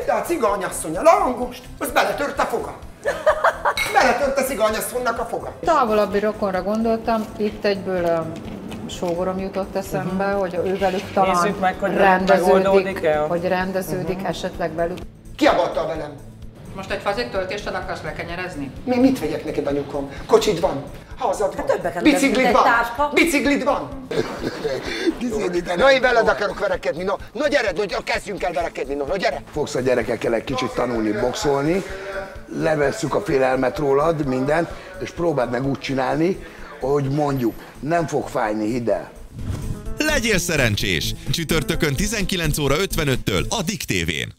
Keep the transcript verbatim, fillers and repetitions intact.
de a ciganyasszony a langost, az beletört a foga. Beletört a ciganyasszonynak a foga. Távolabbi rokonra gondoltam, itt egyből a sógorom jutott eszembe, uh-huh. hogy ővelük talán meg, hogy rendeződik, hogy rendeződik uh-huh. esetleg velük. Kiabatta velem. Most egy fazik töltéssel akarsz lekenyerezni? Mi mit vegyek neked, anyukom? Kocsid van, házad van, hát biciklid van, biciklid van. Na, én veled akarok verekedni, no, no gyere, no, kezdjünk el verekedni, no, no gyere. Fogsz a gyerekekkel egy kicsit tanulni boxolni, levesszük a félelmet rólad, mindent, és próbáld meg úgy csinálni, hogy mondjuk, nem fog fájni, hidd el. Legyél szerencsés! Csütörtökön tizenkilenc óra ötvenöttől a Dick té vén.